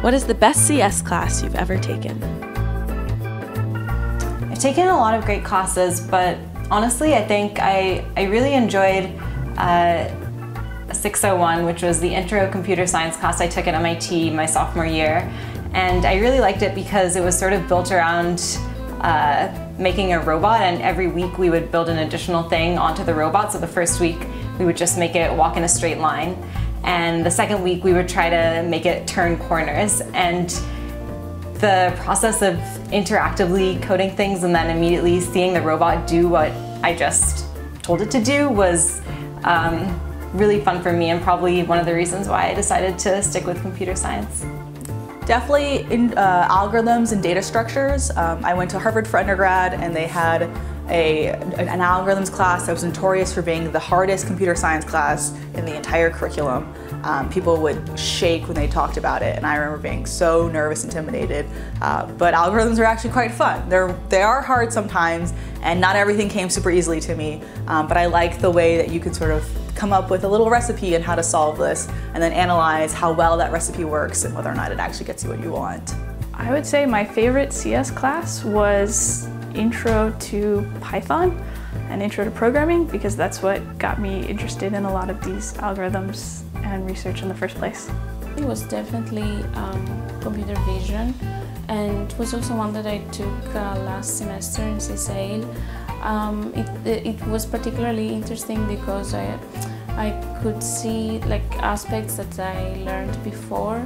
What is the best CS class you've ever taken? I've taken a lot of great classes, but honestly, I think I really enjoyed 601, which was the Intro Computer Science class I took at MIT my sophomore year. And I really liked it because it was sort of built around making a robot, and every week we would build an additional thing onto the robot. So the first week we would just make it walk in a straight line. And the second week we would try to make it turn corners. And the process of interactively coding things and then immediately seeing the robot do what I just told it to do was really fun for me, and probably one of the reasons why I decided to stick with computer science. Definitely in algorithms and data structures. I went to Harvard for undergrad, and they had an algorithms class that was notorious for being the hardest computer science class in the entire curriculum. People would shake when they talked about it, and I remember being so nervous, intimidated. But algorithms are actually quite fun. They are hard sometimes, and not everything came super easily to me. But I like the way that you could sort of come up with a little recipe on how to solve this, and then analyze how well that recipe works and whether or not it actually gets you what you want. I would say my favorite CS class was Intro to Python and Intro to Programming, because that's what got me interested in a lot of these algorithms and research in the first place. It was definitely computer vision, and it was also one that I took last semester in CSAIL. It was particularly interesting because I could see aspects that I learned before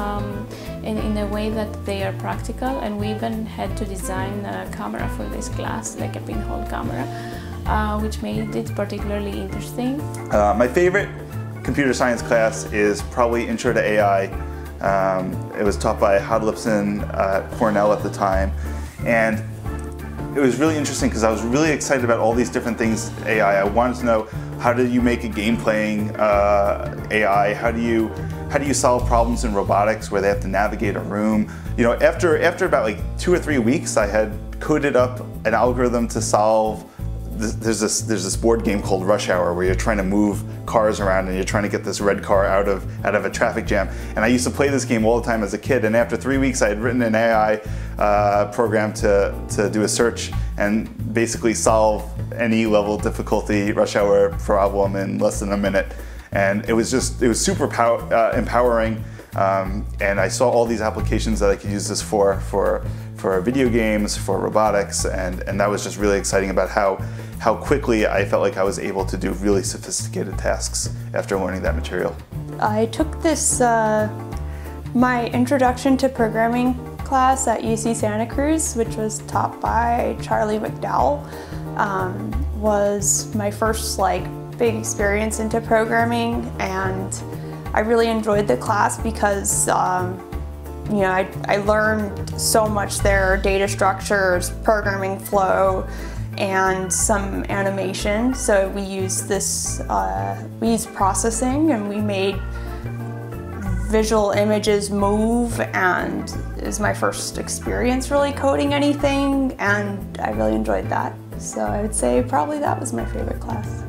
in a way that they are practical, and we even had to design a camera for this class, like a pinhole camera, which made it particularly interesting. My favorite computer science class is probably Intro to AI. It was taught by Hod Lipson at Cornell at the time, and it was really interesting because I was really excited about all these different things AI. I wanted to know, how do you make a game playing AI? How do you solve problems in robotics where they have to navigate a room? You know, after about like 2 or 3 weeks, I had coded up an algorithm to solve. There's this board game called Rush Hour where you're trying to move cars around and you're trying to get this red car out of a traffic jam. And I used to play this game all the time as a kid, and after 3 weeks I had written an AI program to do a search and basically solve any level difficulty Rush Hour problem in less than a minute. And it was super empowering, and I saw all these applications that I could use this for video games, for robotics, and that was just really exciting about how quickly I felt like I was able to do really sophisticated tasks after learning that material. I took this, my Introduction to Programming class at UC Santa Cruz, which was taught by Charlie McDowell. Was my first big experience into programming, and I really enjoyed the class because you know, I learned so much there: data structures, programming flow, and some animation. So we used we used processing, and we made visual images move, and it was my first experience really coding anything, and I really enjoyed that. So I would say probably that was my favorite class.